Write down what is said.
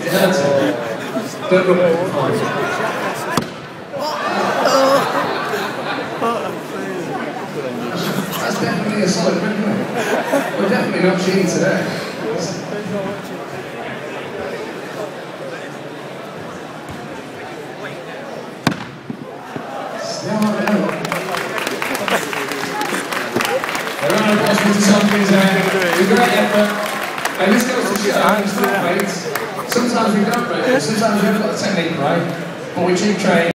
It hurts him. Don't look at the fine. That's definitely a solid win, isn't it? We're definitely not cheating today. A round of applause for Tompkins there. It's a great effort. And this goes to show, sometimes we don't rate it, sometimes we haven't got the technique right, but we keep training.